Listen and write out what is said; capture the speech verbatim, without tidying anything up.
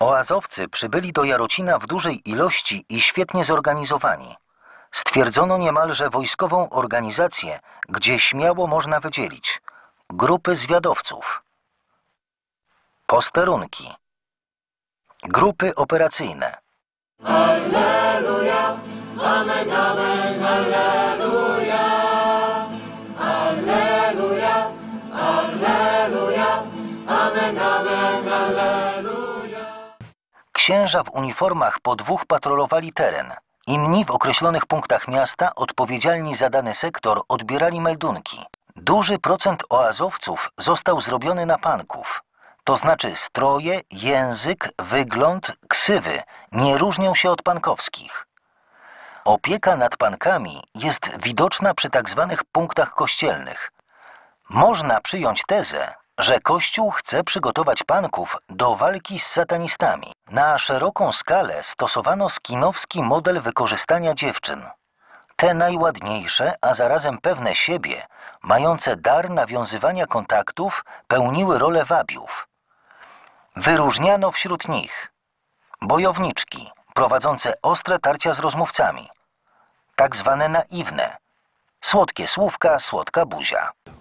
Oazowcy przybyli do Jarocina w dużej ilości i świetnie zorganizowani. Stwierdzono niemalże wojskową organizację, gdzie śmiało można wydzielić grupy zwiadowców, posterunki, grupy operacyjne, Alleluja, amen, amen, alleluja, alleluja, alleluja, amen, amen, alleluja. Księża w uniformach po dwóch patrolowali teren. Inni w określonych punktach miasta odpowiedzialni za dany sektor odbierali meldunki. Duży procent oazowców został zrobiony na panków. To znaczy stroje, język, wygląd, ksywy nie różnią się od pankowskich. Opieka nad pankami jest widoczna przy tak zwanych punktach kościelnych. Można przyjąć tezę, że Kościół chce przygotować panków do walki z satanistami. Na szeroką skalę stosowano skinowski model wykorzystania dziewczyn. Te najładniejsze, a zarazem pewne siebie, mające dar nawiązywania kontaktów, pełniły rolę wabiów. Wyróżniano wśród nich bojowniczki prowadzące ostre tarcia z rozmówcami, tak zwane naiwne, słodkie słówka, słodka buzia.